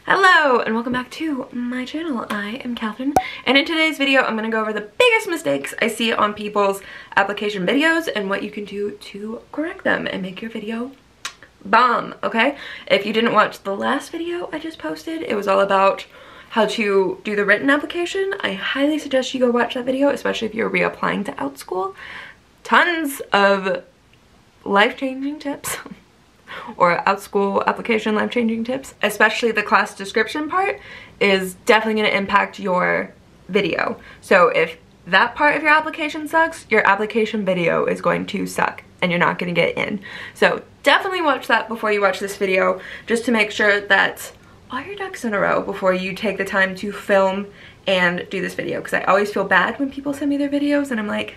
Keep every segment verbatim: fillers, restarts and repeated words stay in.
Hello and welcome back to my channel. I am Catherine, and in today's video I'm going to go over the biggest mistakes I see on people's application videos and what you can do to correct them and make your video bomb, okay? If you didn't watch the last video I just posted, it was all about how to do the written application. I highly suggest you go watch that video, especially if you're reapplying to Outschool. Tons of life-changing tips. Or Outschool Application life-changing tips. Especially the class description part is definitely going to impact your video. So if that part of your application sucks, your application video is going to suck and you're not going to get in. So definitely watch that before you watch this video, just to make sure that all your ducks in a row before you take the time to film and do this video. Because I always feel bad when people send me their videos and I'm like,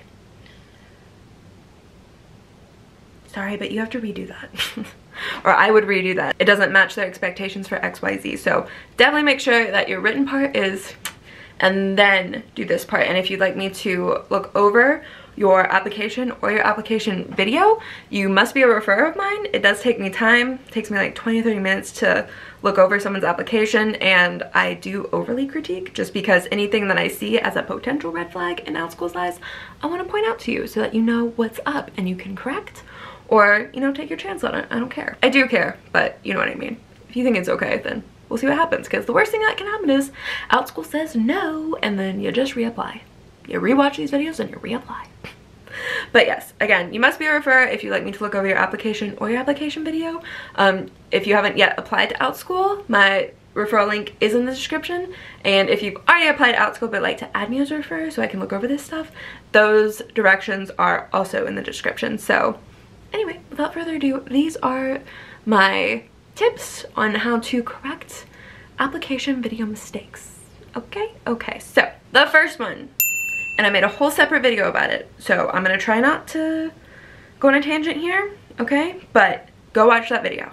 sorry, but you have to redo that. Or I would redo that. It doesn't match their expectations for X Y Z. So definitely make sure that your written part is, and then do this part. And if you'd like me to look over your application or your application video, you must be a referrer of mine. It does take me time. It takes me like twenty, thirty minutes to look over someone's application, and I do overly critique just because anything that I see as a potential red flag in Outschool's eyes, I want to point out to you so that you know what's up and you can correct. Or, you know, take your chance on it. I don't care. I do care, but you know what I mean. If you think it's okay, then we'll see what happens. Because the worst thing that can happen is Outschool says no, and then you just reapply. You rewatch these videos and you reapply. But yes, again, you must be a referrer if you'd like me to look over your application or your application video. Um, if you haven't yet applied to Outschool, my referral link is in the description. And if you've already applied to Outschool but like to add me as a referrer so I can look over this stuff, those directions are also in the description. So anyway, without further ado, these are my tips on how to correct application video mistakes. Okay? Okay, so the first one, and I made a whole separate video about it, so I'm gonna try not to go on a tangent here, okay? But go watch that video.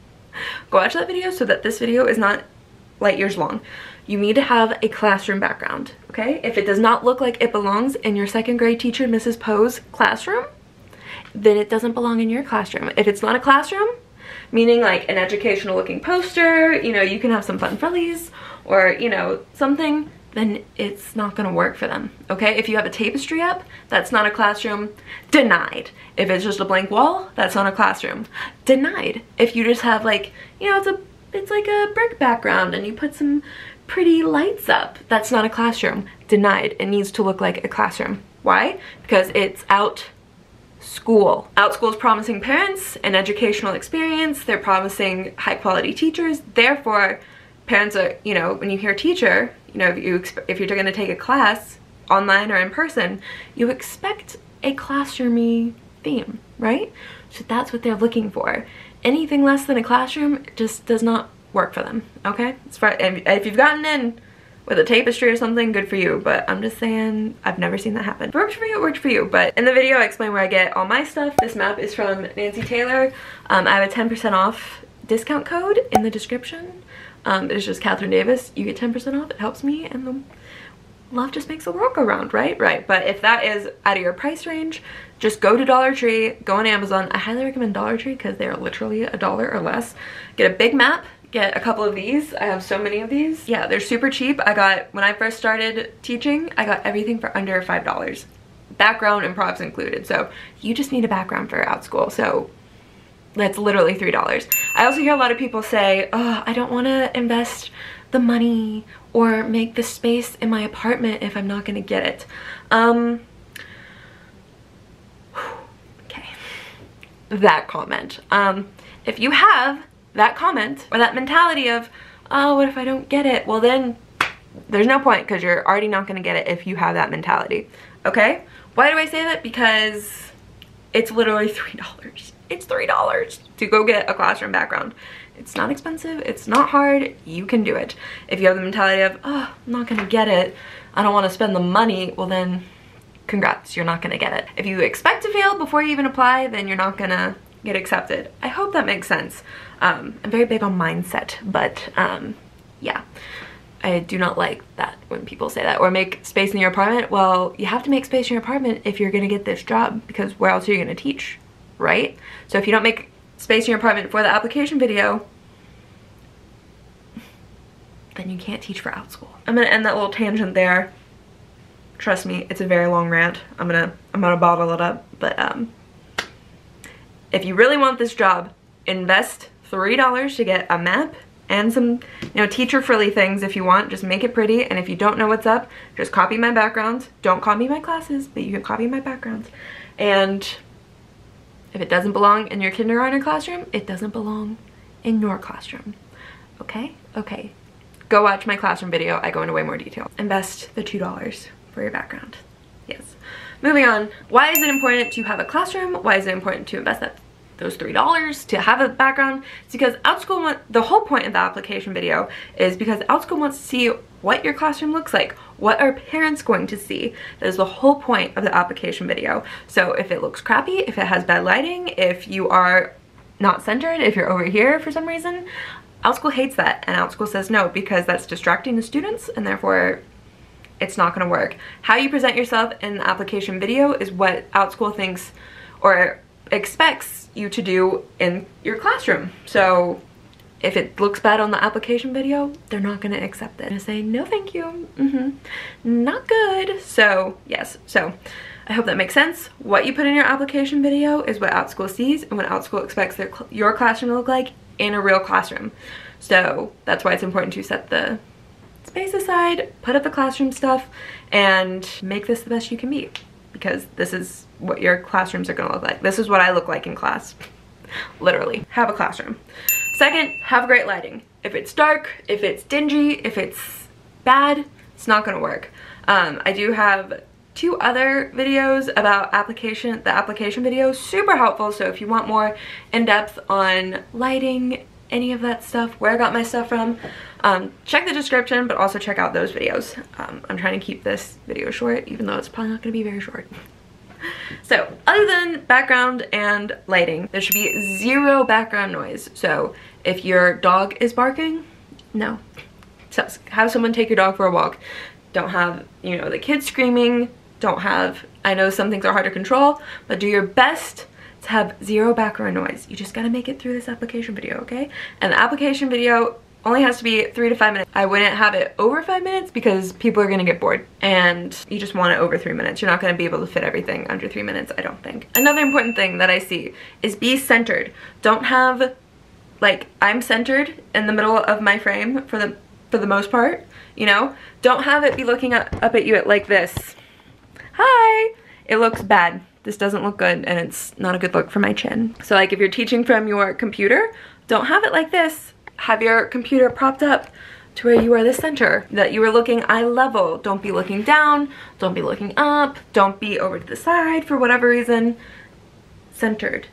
Go watch that video so that this video is not light years long. You need to have a classroom background, okay? If it does not look like it belongs in your second grade teacher Missus Poe's classroom, then it doesn't belong in your classroom. If it's not a classroom, meaning like an educational looking poster, you know, you can have some fun frillies or, you know, something, then it's not gonna work for them, okay? If you have a tapestry up, that's not a classroom, denied. If it's just a blank wall, that's not a classroom, denied. If you just have like, you know, it's a, it's like a brick background and you put some pretty lights up, that's not a classroom, denied. It needs to look like a classroom. Why? Because it's out school. Outschool is promising parents an educational experience. They're promising high quality teachers. Therefore, parents are, you know, when you hear teacher, you know, if you if you're going to take a class online or in person, you expect a classroomy theme, right? So that's what they're looking for. Anything less than a classroom just does not work for them. Okay, as far and if you've gotten in with a tapestry or something, good for you, but I'm just saying, I've never seen that happen. If it worked for you, it worked for you. But in the video I explain where I get all my stuff. This map is from Nancy Taylor. Um, I have a ten percent off discount code in the description. Um, it's just Catherine Davis. You get ten percent off, it helps me, and the love just makes the world go round, right? Right, but if that is out of your price range, just go to Dollar Tree, go on Amazon. I highly recommend Dollar Tree because they're literally a dollar or less. Get a big map. Get a couple of these. I have so many of these. Yeah, they're super cheap. I got, when I first started teaching, I got everything for under five dollars. Background and props included. So you just need a background for Outschool. So that's literally three dollars. I also hear a lot of people say, oh, I don't want to invest the money or make the space in my apartment if I'm not going to get it. Um, okay. That comment. Um, if you have that comment or that mentality of, oh, what if I don't get it? Well, then there's no point because you're already not going to get it if you have that mentality, okay? Why do I say that? Because it's literally three dollars. It's three dollars to go get a classroom background. It's not expensive. It's not hard. You can do it. If you have the mentality of, oh, I'm not going to get it, I don't want to spend the money, well then, congrats, you're not going to get it. If you expect to fail before you even apply, then you're not going to get accepted. I hope that makes sense. Um, I'm very big on mindset, but um, yeah, I do not like that when people say that. Or make space in your apartment. Well, you have to make space in your apartment if you're gonna get this job, because where else are you gonna teach, right? So if you don't make space in your apartment for the application video, then you can't teach for Outschool. I'm gonna end that little tangent there. Trust me, it's a very long rant. I'm gonna I'm gonna bottle it up. But um, if you really want this job, invest three dollars to get a map and some, you know, teacher-friendly things if you want. Just make it pretty, and if you don't know what's up, just copy my backgrounds. Don't copy my classes, but you can copy my backgrounds. And if it doesn't belong in your kindergarten classroom, it doesn't belong in your classroom. Okay? Okay. Go watch my classroom video. I go into way more detail. Invest the two dollars for your background. Yes. Moving on. Why is it important to have a classroom? Why is it important to invest that those three dollars to have a background? It's because Outschool, want, the whole point of the application video is because Outschool wants to see what your classroom looks like. What are parents going to see? That is the whole point of the application video. So if it looks crappy, if it has bad lighting, if you are not centered, if you're over here for some reason, Outschool hates that, and Outschool says no, because that's distracting the students, and therefore it's not going to work. How you present yourself in the application video is what Outschool thinks or expects you to do in your classroom. So if it looks bad on the application video, they're not going to accept it. They're going to say, no thank you, mm-hmm, not good. So yes, so I hope that makes sense. What you put in your application video is what Outschool sees and what Outschool expects their, your classroom to look like in a real classroom. So that's why it's important to set the space aside, put up the classroom stuff, and make this the best you can be, because this is what your classrooms are gonna look like. This is what I look like in class. Literally. Have a classroom. Second, have great lighting. If it's dark, if it's dingy, if it's bad, it's not gonna work. Um, I do have two other videos about application, the application video, super helpful. So if you want more in-depth on lighting, any of that stuff, where I got my stuff from, um, check the description, but also check out those videos. Um, I'm trying to keep this video short, even though it's probably not gonna be very short. So other than background and lighting, there should be zero background noise. So if your dog is barking, no. So have someone take your dog for a walk. Don't have, you know, the kids screaming. Don't have, I know some things are hard to control, but do your best to have zero background noise. You just gotta make it through this application video, okay? And the application video only has to be three to five minutes. I wouldn't have it over five minutes because people are gonna get bored, and you just want it over three minutes. You're not gonna be able to fit everything under three minutes, I don't think. Another important thing that I see is be centered. Don't have, like, I'm centered in the middle of my frame for the for the most part, you know? Don't have it be looking up, up at you at like this. Hi! It looks bad. This doesn't look good, and it's not a good look for my chin. So like if you're teaching from your computer, don't have it like this. Have your computer propped up to where you are the center, that you are looking eye level. Don't be looking down, don't be looking up, don't be over to the side for whatever reason. Centered,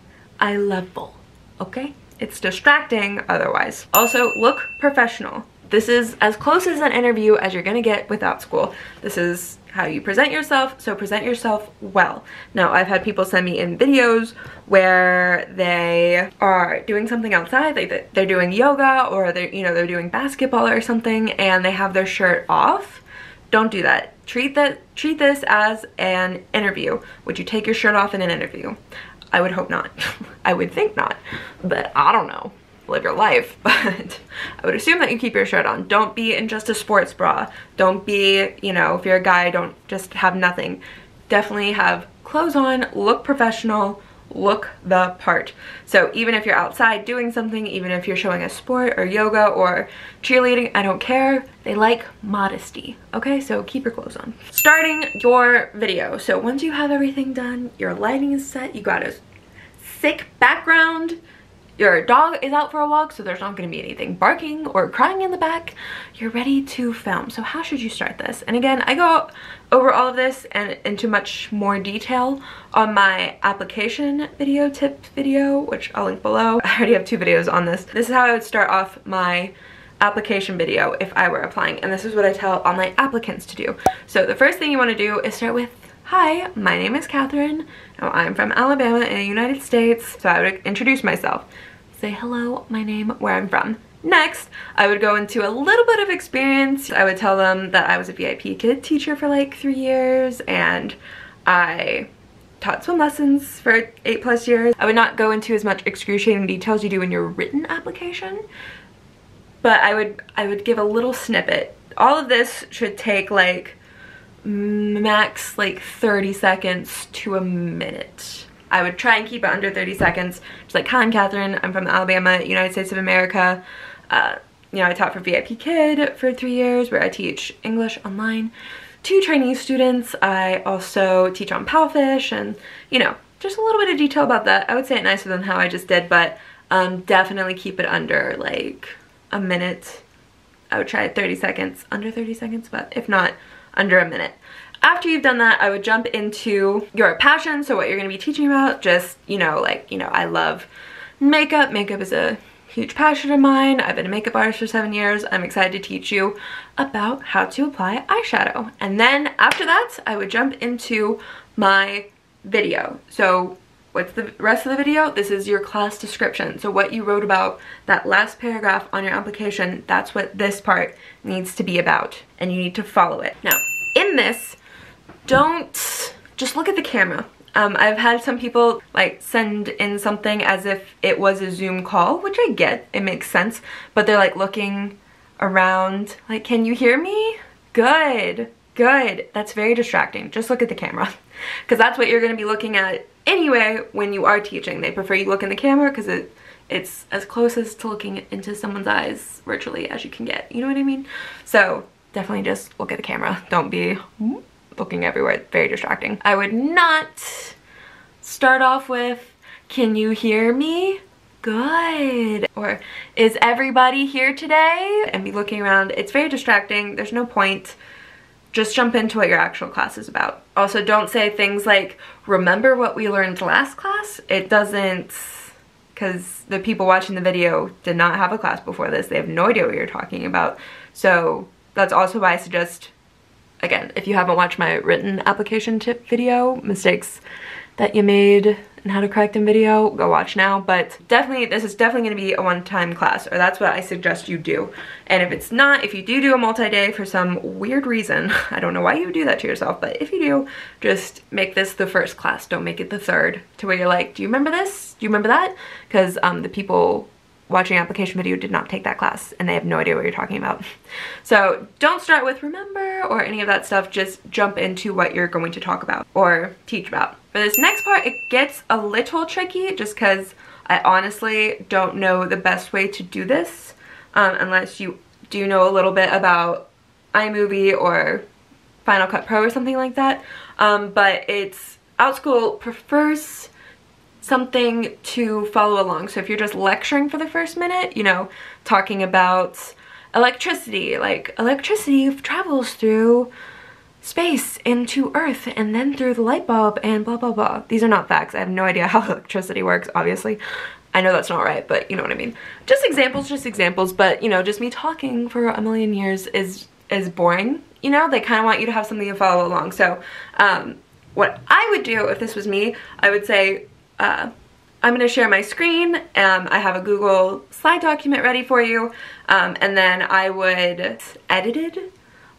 eye level, okay? It's distracting otherwise. Also, look professional. This is as close as an interview as you're gonna get with Outschool. This is how you present yourself, so present yourself well. Now, I've had people send me in videos where they are doing something outside, like they're doing yoga, or they're, you know, they're doing basketball or something, and they have their shirt off. Don't do that. Treat that, treat this as an interview. Would you take your shirt off in an interview? I would hope not. I would think not, but I don't know. Live your life, but I would assume that you keep your shirt on. Don't be in just a sports bra. Don't be, you know, if you're a guy, don't just have nothing. Definitely have clothes on, look professional, look the part. So even if you're outside doing something, even if you're showing a sport or yoga or cheerleading, I don't care. They like modesty, okay? So keep your clothes on. Starting your video. So once you have everything done, your lighting is set, you got a sick background, your dog is out for a walk, so there's not going to be anything barking or crying in the back, you're ready to film. So how should you start this? And again, I go over all of this and into much more detail on my application video tip video, which I'll link below. I already have two videos on this. This is how I would start off my application video if I were applying, and this is what I tell all my applicants to do. So the first thing you want to do is start with, hi, my name is Catherine. Now, I'm from Alabama in the United States. So I would introduce myself. Say hello, my name, where I'm from. Next, I would go into a little bit of experience. I would tell them that I was a V I P kid teacher for like three years and I taught swim lessons for eight plus years. I would not go into as much excruciating details you do in your written application, but I would I would give a little snippet. All of this should take like max like thirty seconds to a minute. I would try and keep it under thirty seconds. Just like, hi, I'm Catherine. I'm from Alabama, United States of America. Uh, you know, I taught for V I P Kid for three years where I teach English online to trainee students. I also teach on Powfish and, you know, just a little bit of detail about that. I would say it nicer than how I just did, but um, definitely keep it under like a minute. I would try thirty seconds, under thirty seconds, but if not, under a minute. After you've done that, I would jump into your passion, so what you're going to be teaching about. Just, you know, like, you know, I love makeup. Makeup is a huge passion of mine. I've been a makeup artist for seven years. I'm excited to teach you about how to apply eyeshadow. And then after that, I would jump into my video. So what's the rest of the video? This is your class description. So what you wrote about, that last paragraph on your application, that's what this part needs to be about, and you need to follow it. Now, in this, don't just look at the camera. Um, I've had some people like send in something as if it was a Zoom call, which I get, it makes sense, but they're like looking around like, can you hear me? Good, good. That's very distracting. Just look at the camera, because that's what you're going to be looking at anyway when you are teaching. They prefer you look in the camera because it it's as close as to looking into someone's eyes virtually as you can get. You know what I mean? So definitely just look at the camera. Don't be looking everywhere. It's very distracting. I would not start off with, can you hear me? Good. Or, is everybody here today? And be looking around. It's very distracting. There's no point. Just jump into what your actual class is about. Also, don't say things like, remember what we learned last class? It doesn't, because the people watching the video did not have a class before this. They have no idea what you're talking about. So that's also why I suggest, again, if you haven't watched my written application tip video, mistakes that you made and how to correct them video, go watch now. But definitely, this is definitely going to be a one-time class, or that's what I suggest you do. And if it's not, if you do do a multi-day for some weird reason, I don't know why you would do that to yourself, but if you do, just make this the first class. Don't make it the third, to where you're like, do you remember this? Do you remember that? Because um, the people watching application video did not take that class and they have no idea what you're talking about. So don't start with remember or any of that stuff. Just jump into what you're going to talk about or teach about. For this next part, it gets a little tricky just because I honestly don't know the best way to do this um, unless you do know a little bit about iMovie or Final Cut Pro or something like that. Um, but it's, Outschool prefers something to follow along. So if you're just lecturing for the first minute, you know, talking about electricity, like electricity travels through space into Earth and then through the light bulb and blah blah blah. These are not facts. I have no idea how electricity works, obviously. I know that's not right, but you know what I mean. Just examples, just examples, but you know, just me talking for a million years is is boring. You know, they kind of want you to have something to follow along. So um, what I would do if this was me, I would say, Uh, I'm going to share my screen. Um, I have a Google slide document ready for you, um, and then I would edit it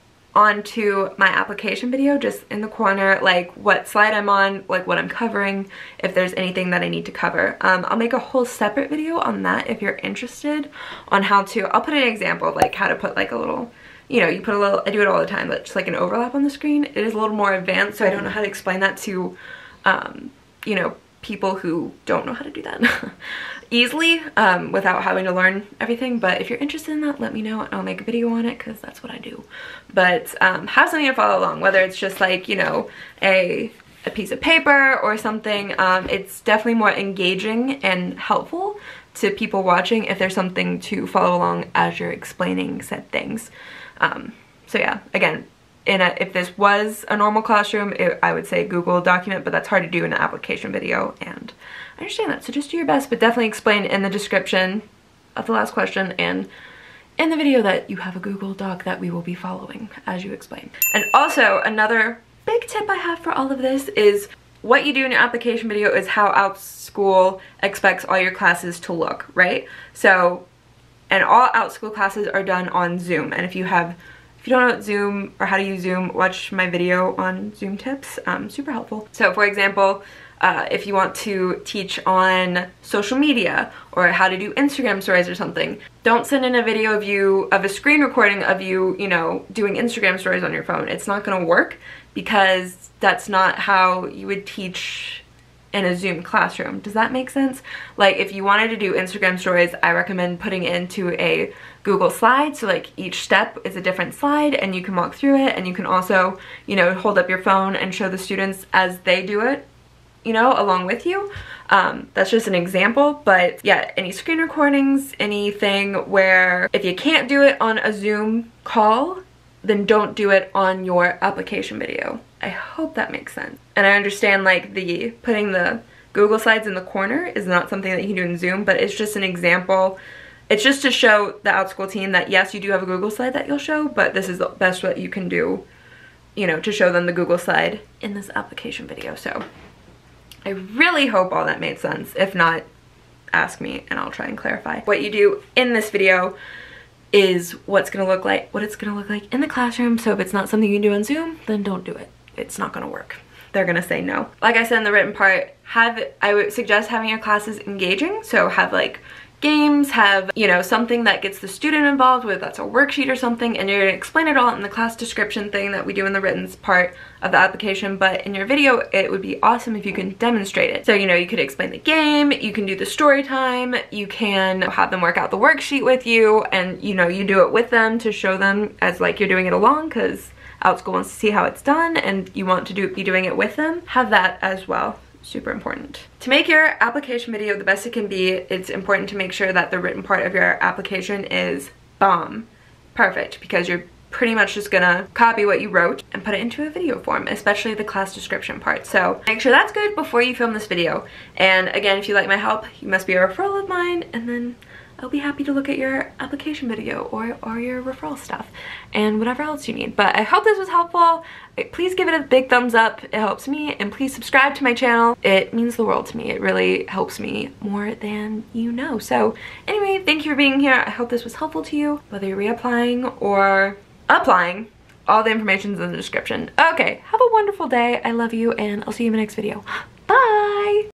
onto my application video just in the corner, like what slide I'm on, like what I'm covering, if there's anything that I need to cover. Um, I'll make a whole separate video on that if you're interested on how to, I'll put an example of like how to put like a little, you know, you put a little, I do it all the time, but just like an overlap on the screen. It is a little more advanced, so I don't know how to explain that to, um, you know, people who don't know how to do that easily um, without having to learn everything. But if you're interested in that, let me know and I'll make a video on it, because that's what I do. But um, have something to follow along, whether it's just like, you know, a, a piece of paper or something. Um, it's definitely more engaging and helpful to people watching if there's something to follow along as you're explaining said things. Um, so yeah, again, In a, if this was a normal classroom, it, I would say Google document, but that's hard to do in an application video, and I understand that. So just do your best, but definitely explain in the description of the last question and in the video that you have a Google Doc that we will be following as you explain. And also, another big tip I have for all of this is what you do in your application video is how Outschool expects all your classes to look, right? So, and all Outschool classes are done on Zoom, and if you have If you don't know what Zoom or how to use Zoom, watch my video on Zoom tips. Um, super helpful. So for example, Uh, if you want to teach on social media or how to do Instagram stories or something, don't send in a video of you, of a screen recording of you, you know, doing Instagram stories on your phone. It's not gonna work because that's not how you would teach in a Zoom classroom. Does that make sense? Like if you wanted to do Instagram stories, I recommend putting it into a Google slide, so like each step is a different slide and you can walk through it, and you can also, you know, hold up your phone and show the students as they do it, you know, along with you. Um, that's just an example, but yeah, any screen recordings, anything where if you can't do it on a Zoom call, then don't do it on your application video. I hope that makes sense. And I understand like the putting the Google Slides in the corner is not something that you can do in Zoom, but it's just an example. It's just to show the Outschool team that yes, you do have a Google Slide that you'll show, but this is the best what you can do, you know, to show them the Google Slide in this application video. So I really hope all that made sense. If not, ask me and I'll try and clarify. What you do in this video is what's gonna look like, what it's gonna look like in the classroom. So if it's not something you can do on Zoom, then don't do it. It's not gonna work. They're gonna say no. Like I said in the written part, have, I would suggest having your classes engaging. So have like games, have, you know, something that gets the student involved, whether that's a worksheet or something, and you're gonna explain it all in the class description thing that we do in the written part of the application. But in your video, it would be awesome if you can demonstrate it. So, you know, you could explain the game, you can do the story time, you can have them work out the worksheet with you, and, you know, you do it with them to show them as like you're doing it along, because Outschool wants to see how it's done and you want to do be doing it with them. Have that as well. Super important. To make your application video the best it can be, it's important to make sure that the written part of your application is bomb. Perfect, because you're pretty much just gonna copy what you wrote and put it into a video form, especially the class description part. So make sure that's good before you film this video. And again, if you like my help, you must be a referral of mine, and then I'll be happy to look at your application video or, or your referral stuff and whatever else you need. But I hope this was helpful. Please give it a big thumbs up. It helps me. And please subscribe to my channel. It means the world to me. It really helps me more than you know. So anyway, thank you for being here. I hope this was helpful to you, whether you're reapplying or applying. All the information's in the description. Okay, have a wonderful day. I love you, and I'll see you in my next video. Bye!